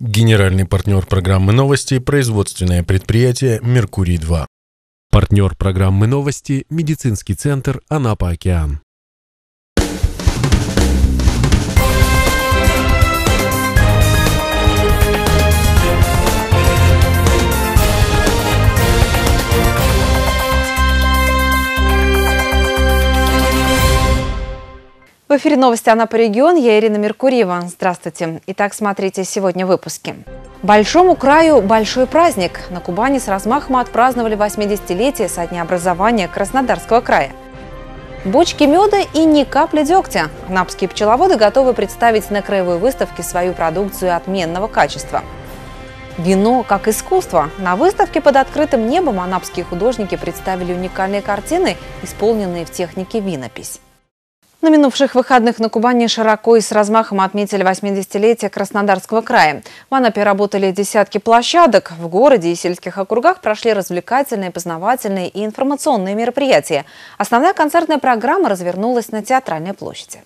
Генеральный партнер программы «Новости» – производственное предприятие «Меркурий-2». Партнер программы «Новости» – медицинский центр «Анапа-Океан». В эфире новости Анапа регион. Я Ирина Меркурьева. Здравствуйте. Итак, смотрите сегодня в выпуске. Большому краю большой праздник. На Кубани с размахом отпраздновали 80-летие со дня образования Краснодарского края. Бочки меда и ни капли дегтя. Анапские пчеловоды готовы представить на краевой выставке свою продукцию отменного качества. Вино как искусство. На выставке под открытым небом анапские художники представили уникальные картины, исполненные в технике винопись. На минувших выходных на Кубани широко и с размахом отметили 80-летие Краснодарского края. В Анапе работали десятки площадок. В городе и сельских округах прошли развлекательные, познавательные и информационные мероприятия. Основная концертная программа развернулась на Театральной площади.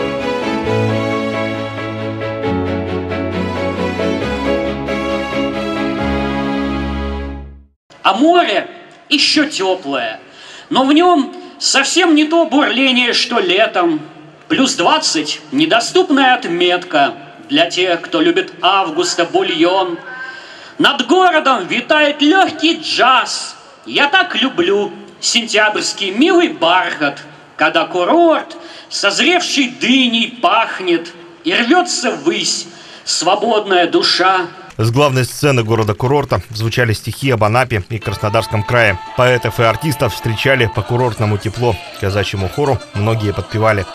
А море еще теплое, но в нем совсем не то бурление, что летом. Плюс 20 – недоступная отметка для тех, кто любит августа бульон. Над городом витает легкий джаз. Я так люблю сентябрьский милый бархат, когда курорт, созревший дыней, пахнет и рвется ввысь свободная душа. С главной сцены города-курорта звучали стихи об Анапе и Краснодарском крае. Поэтов и артистов встречали по-курортному тепло. Казачьему хору многие подпевали.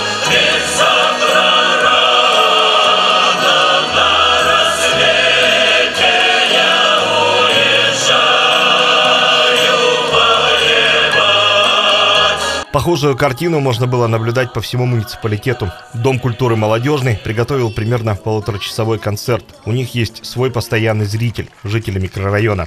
Похожую картину можно было наблюдать по всему муниципалитету. Дом культуры «Молодежный» приготовил примерно полуторачасовой концерт. У них есть свой постоянный зритель – жители микрорайона.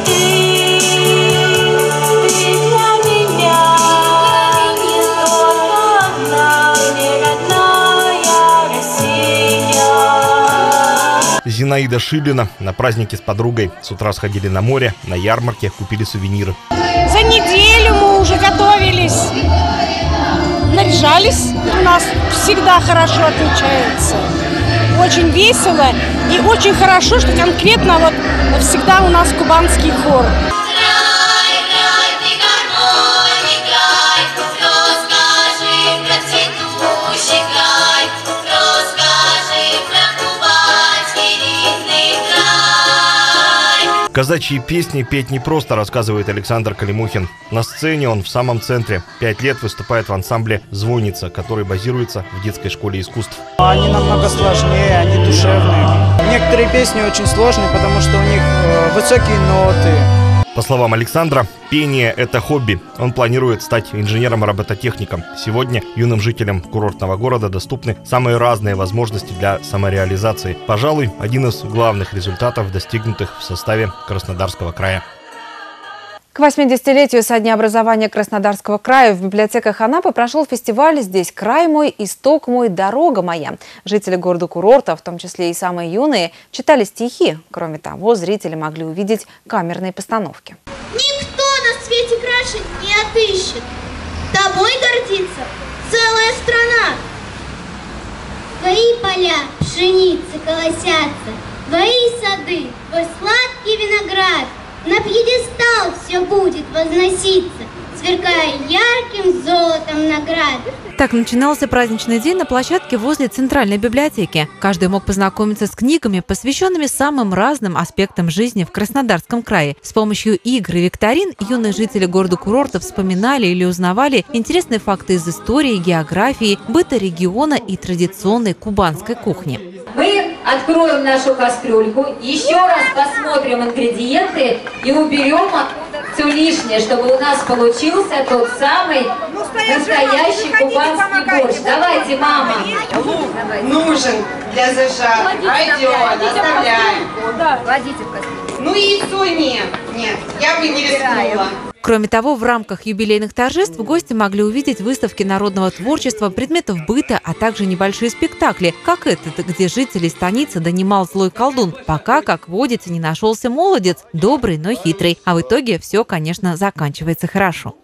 Зинаида Шилина на празднике с подругой. С утра сходили на море, на ярмарке, купили сувениры. За неделю мы уже готовились, наряжались. У нас всегда хорошо отличается. Очень весело и очень хорошо, что конкретно вот всегда у нас кубанский хор. Казачьи песни петь непросто, рассказывает Александр Калимухин. На сцене он в самом центре. 5 лет выступает в ансамбле «Звонница», который базируется в детской школе искусств. Они намного сложнее, они душевные. Некоторые песни очень сложные, потому что у них высокие ноты. По словам Александра, пение – это хобби. Он планирует стать инженером-робототехником. Сегодня юным жителям курортного города доступны самые разные возможности для самореализации. Пожалуй, один из главных результатов, достигнутых в составе Краснодарского края. К 80-летию со дня образования Краснодарского края в библиотеках Анапы прошел фестиваль «Здесь край мой, исток мой, дорога моя». Жители города-курорта, в том числе и самые юные, читали стихи. Кроме того, зрители могли увидеть камерные постановки. Никто на свете краше не отыщет. Тобой гордится целая страна. Твои поля пшеницы колосятся, твои сады, твой сладкий виноград. На пьедестал все будет возноситься, сверкая ярким золотом наград. Так начинался праздничный день на площадке возле Центральной библиотеки. Каждый мог познакомиться с книгами, посвященными самым разным аспектам жизни в Краснодарском крае. С помощью игр и викторин юные жители города-курорта вспоминали или узнавали интересные факты из истории, географии, быта региона и традиционной кубанской кухни. Мы откроем нашу кастрюльку, еще раз посмотрим ингредиенты и уберем все лишнее, чтобы у нас получился тот самый настоящий кубанский борщ. Давайте, мама. Нужен для зажара. Пойдет, оставляем. Кладите в кастрюльку. Ну яйцо нет, я бы не рискнула. Кроме того, в рамках юбилейных торжеств гости могли увидеть выставки народного творчества, предметов быта, а также небольшие спектакли, как этот, где жителей станицы донимал злой колдун, пока, как водится, не нашелся молодец, добрый, но хитрый. А в итоге все, конечно, заканчивается хорошо.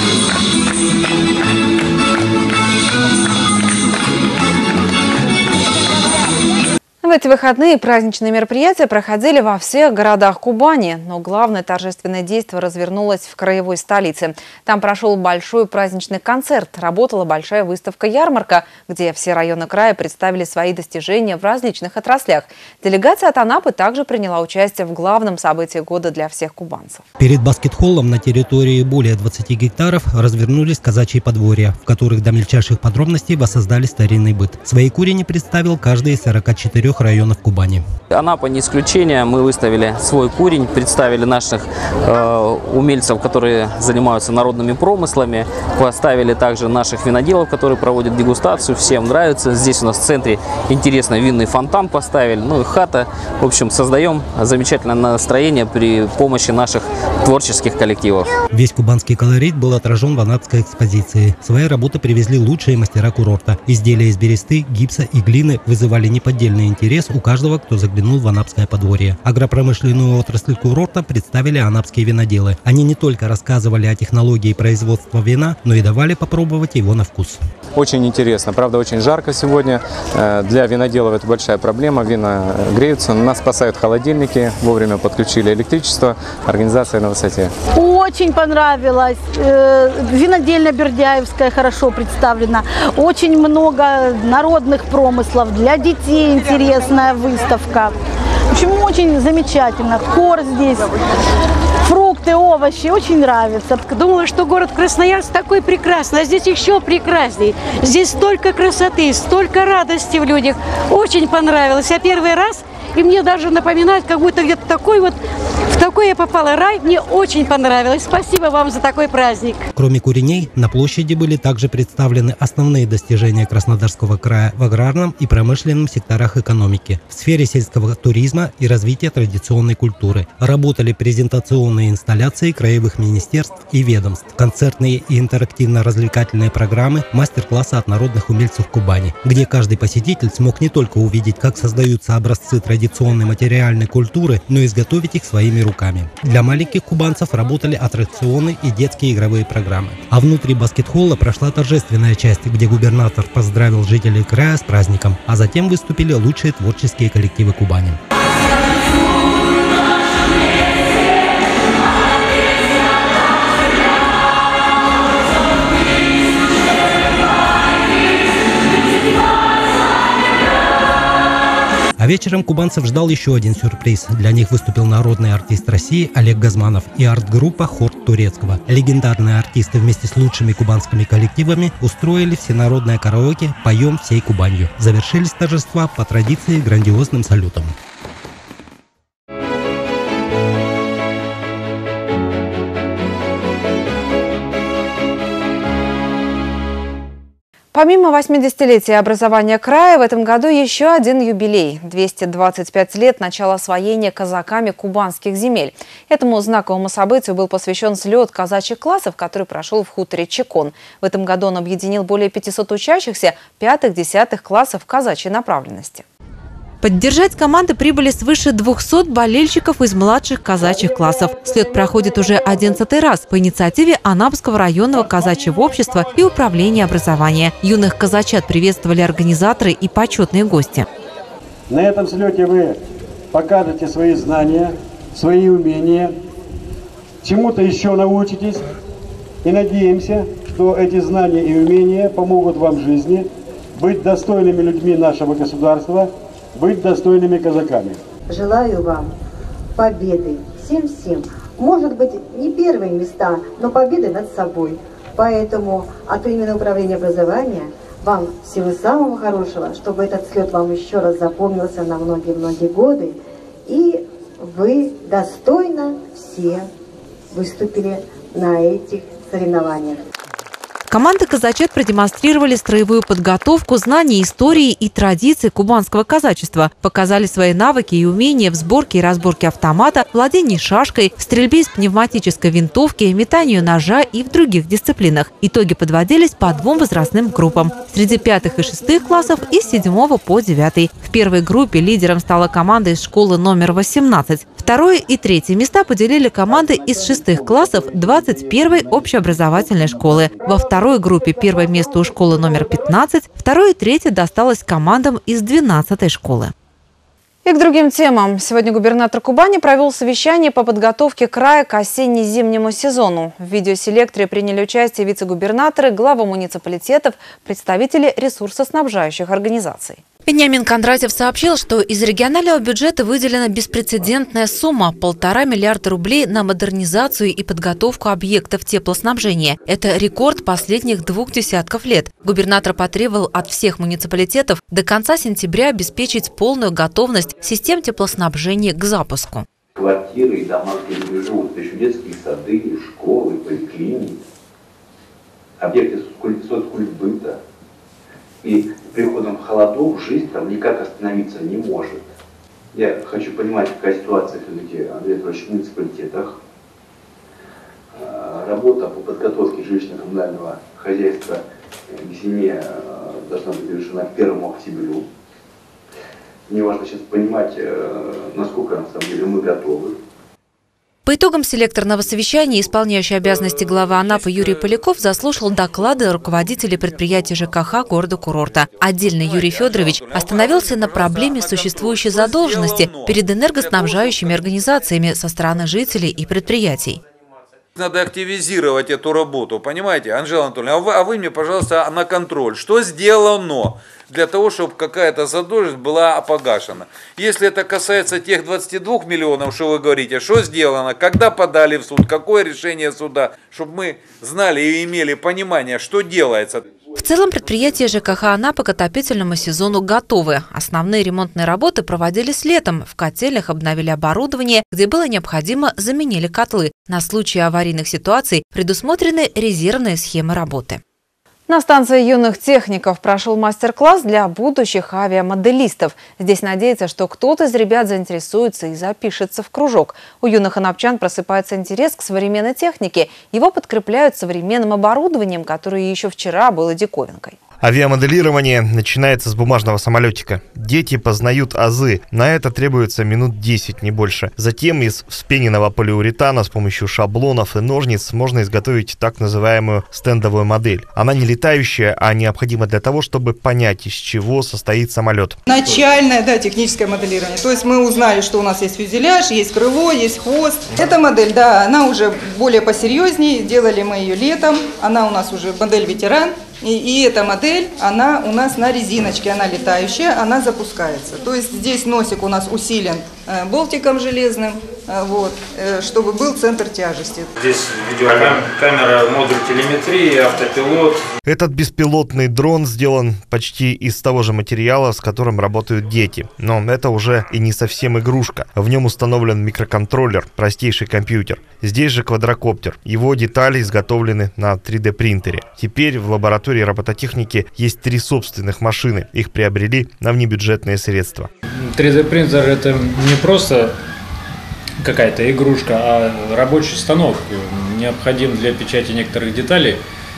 В эти выходные праздничные мероприятия проходили во всех городах Кубани, но главное торжественное действие развернулось в краевой столице. Там прошел большой праздничный концерт, работала большая выставка-ярмарка, где все районы края представили свои достижения в различных отраслях. Делегация от Анапы также приняла участие в главном событии года для всех кубанцев. Перед баскет-холлом на территории более 20 гектаров развернулись казачьи подворья, в которых до мельчайших подробностей воссоздали старинный быт. Свои курени представил каждый из 44 районов Кубани. Анапа не исключение. Мы выставили свой курень, представили наших умельцев, которые занимаются народными промыслами, поставили также наших виноделов, которые проводят дегустацию. Всем нравится. Здесь у нас в центре интересно винный фонтан поставили, ну и хата. В общем, создаем замечательное настроение при помощи наших творческих коллективов. Весь кубанский колорит был отражен в анапской экспозиции. Свои работы привезли лучшие мастера курорта. Изделия из бересты, гипса и глины вызывали неподдельный интерес у каждого, кто заглянул в анапское подворье. Агропромышленную отрасль курорта представили анапские виноделы. Они не только рассказывали о технологии производства вина, но и давали попробовать его на вкус. Очень интересно. Правда, очень жарко сегодня. Для виноделов это большая проблема. Вина греются. Нас спасают холодильники. Вовремя подключили электричество. Организация на высоте. Очень понравилось. Винодельня Бердяевская хорошо представлена. Очень много народных промыслов. Для детей интересная выставка. В общем, очень замечательно. Хор здесь. Фрукты, овощи. Очень нравится. Думала, что город Красноярск такой прекрасный, а здесь еще прекрасней. Здесь столько красоты, столько радости в людях. Очень понравилось. Я первый раз, и мне даже напоминает, как будто где-то такой вот, в такой я попала рай. Мне очень понравилось. Спасибо вам за такой праздник. Кроме куреней, на площади были также представлены основные достижения Краснодарского края в аграрном и промышленном секторах экономики, в сфере сельского туризма и развития традиционной культуры. Работали презентационные инсталляции краевых министерств и ведомств, концертные и интерактивно-развлекательные программы, мастер-классы от народных умельцев Кубани, где каждый посетитель смог не только увидеть, как создаются образцы традиционной материальной культуры, но и изготовить их своими руками. Для маленьких кубанцев работали аттракционы и детские игровые программы. А внутри баскет-холла прошла торжественная часть, где губернатор поздравил жителей края с праздником, а затем выступили лучшие творческие коллективы Кубани. А вечером кубанцев ждал еще один сюрприз. Для них выступил народный артист России Олег Газманов и арт-группа «Хор турецкого». Легендарные артисты вместе с лучшими кубанскими коллективами устроили всенародное караоке «Поем всей Кубанью». Завершились торжества по традиции грандиозным салютом. Помимо 80-летия образования края, в этом году еще один юбилей – 225 лет начала освоения казаками кубанских земель. Этому знаковому событию был посвящен слет казачьих классов, который прошел в хуторе Чекон. В этом году он объединил более 500 учащихся 5-10 классов казачьей направленности. Поддержать команды прибыли свыше 200 болельщиков из младших казачьих классов. Слет проходит уже 11-й раз по инициативе Анапского районного казачьего общества и управления образования. Юных казачат приветствовали организаторы и почетные гости. На этом слете вы покажете свои знания, свои умения, чему-то еще научитесь. И надеемся, что эти знания и умения помогут вам в жизни быть достойными людьми нашего государства, быть достойными казаками. Желаю вам победы всем-всем. Может быть, не первые места, но победы над собой. Поэтому от имени управления образования вам всего самого хорошего, чтобы этот слет вам еще раз запомнился на многие-многие годы. И вы достойно все выступили на этих соревнованиях. Команды «Казачат» продемонстрировали строевую подготовку, знания истории и традиций кубанского казачества, показали свои навыки и умения в сборке и разборке автомата, владении шашкой, стрельбе из пневматической винтовки, метанию ножа и в других дисциплинах. Итоги подводились по 2 возрастным группам – среди 5 и 6 классов и с 7 по 9. В первой группе лидером стала команда из школы номер 18. Второе и третье места поделили команды из 6 классов 21-й общеобразовательной школы. Во второй группе первое место у школы номер 15, второе и третье досталось командам из 12-й школы. И к другим темам. Сегодня губернатор Кубани провел совещание по подготовке края к осенне-зимнему сезону. В видеоселекторе приняли участие вице-губернаторы, главы муниципалитетов, представители ресурсоснабжающих организаций. Вениамин Кондратьев сообщил, что из регионального бюджета выделена беспрецедентная сумма – 1,5 миллиарда рублей на модернизацию и подготовку объектов теплоснабжения. Это рекорд последних 2 десятков лет. Губернатор потребовал от всех муниципалитетов до конца сентября обеспечить полную готовность систем теплоснабжения к запуску. Квартиры и дома, где люди живут, еще детские сады, школы, поликлиники, объекты соцкультбыта. И приходом холодов жизнь там никак остановиться не может. Я хочу понимать, какая ситуация все-таки, Андрей Анатольевич, в муниципалитетах. Работа по подготовке жилищно-коммунального хозяйства к зиме должна быть завершена к 1 октября. Мне важно сейчас понимать, насколько на самом деле мы готовы. По итогам селекторного совещания исполняющий обязанности главы Анапы Юрий Поляков заслушал доклады руководителей предприятий ЖКХ города-курорта. Отдельно Юрий Федорович остановился на проблеме существующей задолженности перед энергоснабжающими организациями со стороны жителей и предприятий. Надо активизировать эту работу, понимаете, Анжела Анатольевна, а вы мне, пожалуйста, на контроль. Что сделано для того, чтобы какая-то задолженность была погашена? Если это касается тех 22 миллионов, что вы говорите, что сделано, когда подали в суд, какое решение суда, чтобы мы знали и имели понимание, что делается. В целом предприятия ЖКХ Анапы к отопительному сезону готовы. Основные ремонтные работы проводились летом. В котельных обновили оборудование, где было необходимо, заменили котлы. На случай аварийных ситуаций предусмотрены резервные схемы работы. На станции юных техников прошел мастер-класс для будущих авиамоделистов. Здесь надеется, что кто-то из ребят заинтересуется и запишется в кружок. У юных анапчан просыпается интерес к современной технике. Его подкрепляют современным оборудованием, которое еще вчера было диковинкой. Авиамоделирование начинается с бумажного самолетика. Дети познают азы. На это требуется минут 10, не больше. Затем из вспененного полиуретана с помощью шаблонов и ножниц можно изготовить так называемую стендовую модель. Она не летающая, а необходима для того, чтобы понять, из чего состоит самолет. Начальное, техническое моделирование. То есть мы узнали, что у нас есть фюзеляж, есть крыло, есть хвост. Эта модель, она уже более посерьезнее. Делали мы ее летом. Она у нас уже модель ветеран. И эта модель, она у нас на резиночке, она летающая, она запускается. То есть здесь носик у нас усилен болтиком железным, чтобы был центр тяжести. Здесь видеокамера, модуль телеметрии, автопилот. Этот беспилотный дрон сделан почти из того же материала, с которым работают дети. Но это уже и не совсем игрушка. В нем установлен микроконтроллер, простейший компьютер. Здесь же квадрокоптер. Его детали изготовлены на 3D-принтере. Теперь в лаборатории робототехники есть 3 собственных машины. Их приобрели на внебюджетные средства. 3D-принтер — это не просто какая-то игрушка, а рабочий станок, необходим для печати некоторых деталей,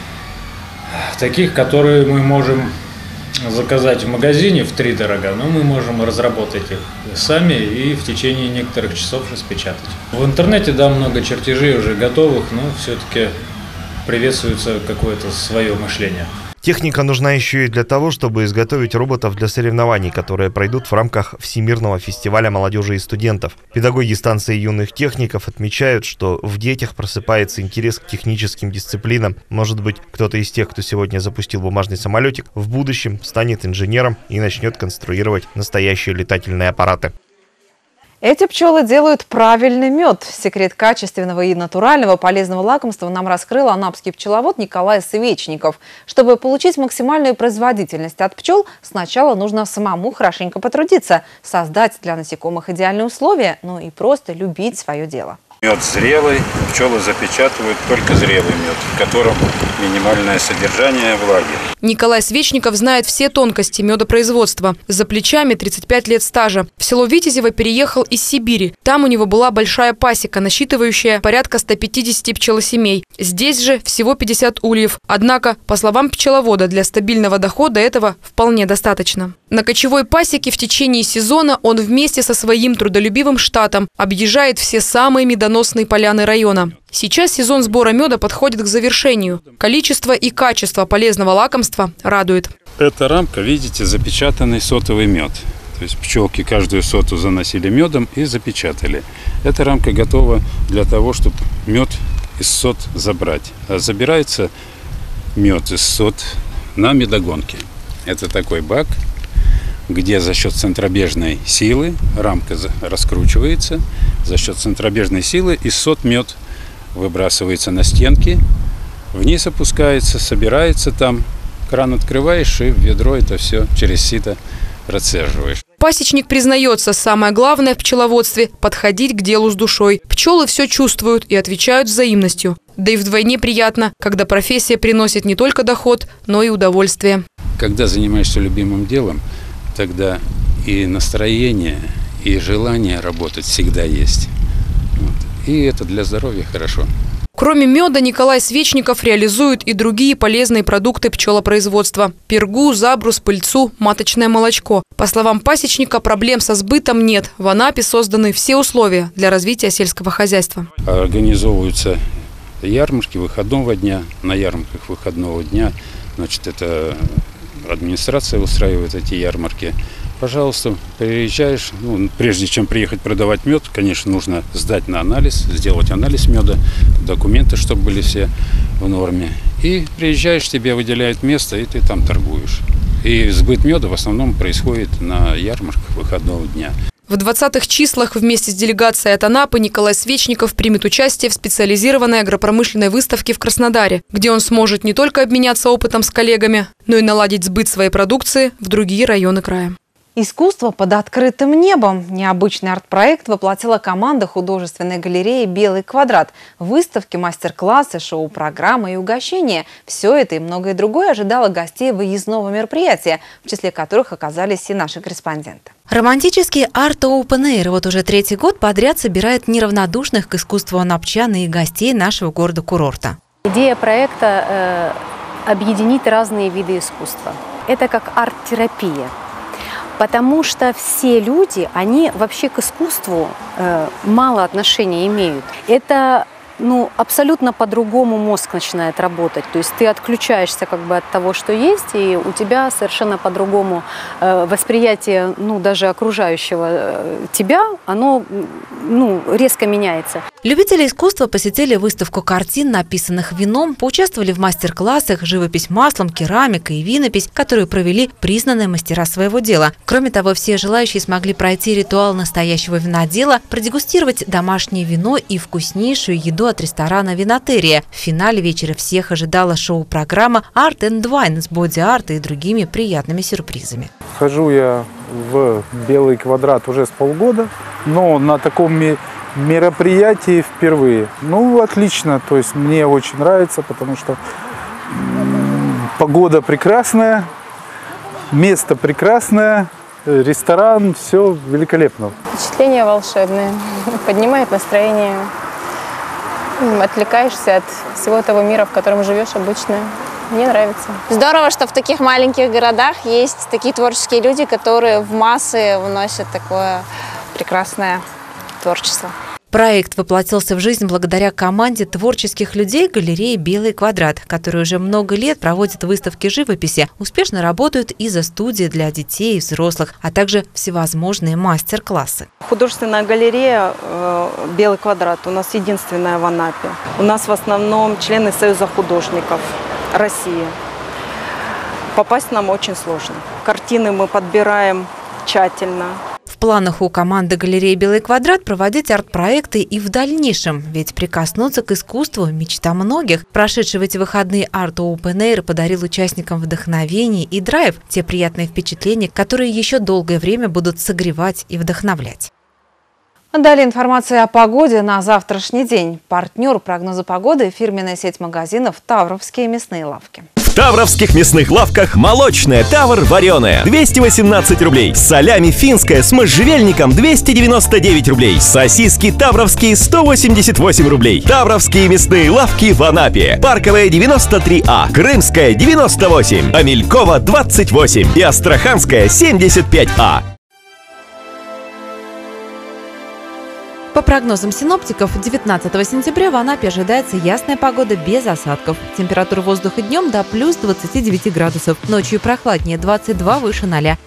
таких, которые мы можем заказать в магазине втридорога, но мы можем разработать их сами и в течение некоторых часов распечатать. В интернете, много чертежей уже готовых, но все-таки приветствуется какое-то свое мышление. Техника нужна еще и для того, чтобы изготовить роботов для соревнований, которые пройдут в рамках Всемирного фестиваля молодежи и студентов. Педагоги станции юных техников отмечают, что в детях просыпается интерес к техническим дисциплинам. Может быть, кто-то из тех, кто сегодня запустил бумажный самолетик, в будущем станет инженером и начнет конструировать настоящие летательные аппараты. Эти пчелы делают правильный мед. Секрет качественного и натурального полезного лакомства нам раскрыл анапский пчеловод Николай Свечников. Чтобы получить максимальную производительность от пчел, сначала нужно самому хорошенько потрудиться, создать для насекомых идеальные условия, и просто любить свое дело. Мед зрелый, пчелы запечатывают только зрелый мед, в котором минимальное содержание влаги. Николай Свечников знает все тонкости медопроизводства. За плечами 35 лет стажа. В село Витязево переехал из Сибири. Там у него была большая пасека, насчитывающая порядка 150 пчелосемей. Здесь же всего 50 ульев. Однако, по словам пчеловода, для стабильного дохода этого вполне достаточно. На кочевой пасеке в течение сезона он вместе со своим трудолюбивым штатом объезжает все самые медоносные поляны района. Сейчас сезон сбора меда подходит к завершению. Количество и качество полезного лакомства радует. Эта рамка, видите, запечатанный сотовый мед. То есть пчелки каждую соту заносили медом и запечатали. Эта рамка готова для того, чтобы мед из сот забрать. А забирается мед из сот на медогонке. Это такой бак, где за счет центробежной силы рамка раскручивается. За счет центробежной силы из сот мед выбрасывается на стенки, вниз опускается, собирается там. Кран открываешь и в ведро это все через сито процеживаешь. Пасечник признается, самое главное в пчеловодстве – подходить к делу с душой. Пчелы все чувствуют и отвечают взаимностью. Да и вдвойне приятно, когда профессия приносит не только доход, но и удовольствие. Когда занимаешься любимым делом, тогда и настроение, и желание работать всегда есть. И это для здоровья хорошо. Кроме меда, Николай Свечников реализует и другие полезные продукты пчелопроизводства – пергу, забрус, пыльцу, маточное молочко. По словам пасечника, проблем со сбытом нет. В Анапе созданы все условия для развития сельского хозяйства. Организовываются ярмарки выходного дня. На ярмарках выходного дня, значит, это администрация устраивает эти ярмарки. Пожалуйста, приезжаешь, прежде чем приехать продавать мед, конечно, нужно сдать на анализ, сделать анализ меда, документы, чтобы были все в норме. И приезжаешь, тебе выделяют место, и ты там торгуешь. И сбыт меда в основном происходит на ярмарках выходного дня. В 20-х числах вместе с делегацией от Анапы Николай Свечников примет участие в специализированной агропромышленной выставке в Краснодаре, где он сможет не только обменяться опытом с коллегами, но и наладить сбыт своей продукции в другие районы края. Искусство под открытым небом. Необычный арт-проект воплотила команда художественной галереи «Белый квадрат». Выставки, мастер-классы, шоу-программы и угощения. Все это и многое другое ожидало гостей выездного мероприятия, в числе которых оказались и наши корреспонденты. Романтический арт-оупен-эйр вот уже 3-й год подряд собирает неравнодушных к искусству анапчан и гостей нашего города-курорта. Идея проекта объединить разные виды искусства. Это как арт-терапия. Потому что все люди, они вообще к искусству мало отношения имеют. Это абсолютно по-другому мозг начинает работать. То есть ты отключаешься как бы от того, что есть, и у тебя совершенно по-другому восприятие даже окружающего тебя, оно резко меняется. Любители искусства посетили выставку картин, написанных вином, поучаствовали в мастер-классах «Живопись маслом», «Керамика» и «Винопись», которые провели признанные мастера своего дела. Кроме того, все желающие смогли пройти ритуал настоящего винодела, продегустировать домашнее вино и вкуснейшую еду от ресторана «Винотерия». В финале вечера всех ожидала шоу-программа «Art and Wine» с боди-арт и другими приятными сюрпризами. Хожу я в «Белый квадрат» уже с полгода, но на таком мероприятии впервые. Отлично, то есть мне очень нравится, потому что погода прекрасная, место прекрасное, ресторан, все великолепно. Впечатления волшебные, поднимает настроение, отвлекаешься от всего того мира, в котором живешь обычно. Мне нравится. Здорово, что в таких маленьких городах есть такие творческие люди, которые в массы вносят такое прекрасное творчество. Проект воплотился в жизнь благодаря команде творческих людей галереи «Белый квадрат», которые уже много лет проводят выставки живописи, успешно работают и за студии для детей и взрослых, а также всевозможные мастер-классы. Художественная галерея «Белый квадрат» у нас единственная в Анапе. У нас в основном члены Союза художников России. Попасть нам очень сложно. Картины мы подбираем тщательно. В планах у команды галереи «Белый квадрат» проводить арт-проекты и в дальнейшем, ведь прикоснуться к искусству – мечта многих. Прошедший в эти выходные арт-оупен-эйр подарил участникам вдохновение и драйв, те приятные впечатления, которые еще долгое время будут согревать и вдохновлять. Далее информация о погоде на завтрашний день. Партнер прогноза погоды – фирменная сеть магазинов «Тавровские мясные лавки». В Тавровских мясных лавках молочная Тавр вареная 218 рублей. Салями финская с можжевельником 299 рублей. Сосиски тавровские 188 рублей. Тавровские мясные лавки в Анапе. Парковая 93А, Крымская 98, Амелькова 28 и Астраханская 75А. По прогнозам синоптиков, 19 сентября в Анапе ожидается ясная погода без осадков. Температура воздуха днем до плюс 29 градусов, ночью прохладнее 22 выше 0.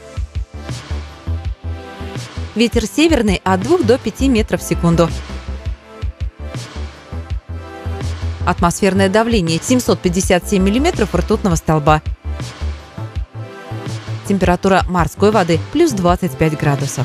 Ветер северный от 2 до 5 метров в секунду. Атмосферное давление 757 миллиметров ртутного столба. Температура морской воды плюс 25 градусов.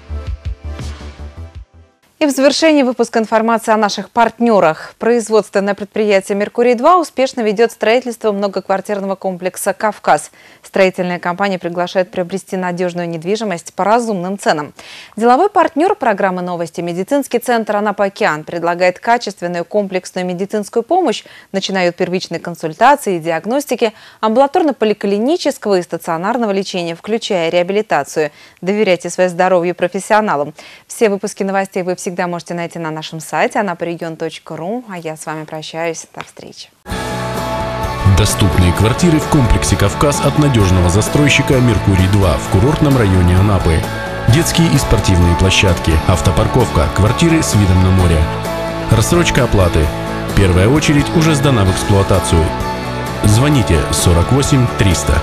И в завершении выпуска информации о наших партнерах. Производственное предприятие «Меркурий-2» успешно ведет строительство многоквартирного комплекса «Кавказ». Строительная компания приглашает приобрести надежную недвижимость по разумным ценам. Деловой партнер программы «Новости» медицинский центр «Анапа-Океан» предлагает качественную комплексную медицинскую помощь, начиная от первичной консультации и диагностики, амбулаторно-поликлинического и стационарного лечения, включая реабилитацию. Доверяйте свое здоровье профессионалам. Все выпуски новостей вы всегда можете найти на нашем сайте anaparegion.ru. А я с вами прощаюсь. До встречи. Доступные квартиры в комплексе «Кавказ» от надежного застройщика «Меркурий-2» в курортном районе Анапы. Детские и спортивные площадки, автопарковка, квартиры с видом на море. Рассрочка оплаты. Первая очередь уже сдана в эксплуатацию. Звоните 48 300.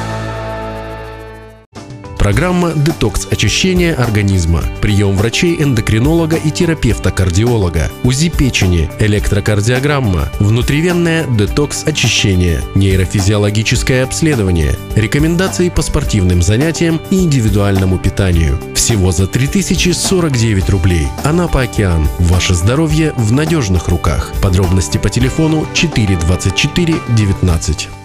Программа «Детокс очищения организма». Прием врачей-эндокринолога и терапевта-кардиолога. УЗИ печени, электрокардиограмма, внутривенное детокс-очищение, нейрофизиологическое обследование, рекомендации по спортивным занятиям и индивидуальному питанию. Всего за 3049 рублей. Анапа-Океан. Ваше здоровье в надежных руках. Подробности по телефону 4 24 19.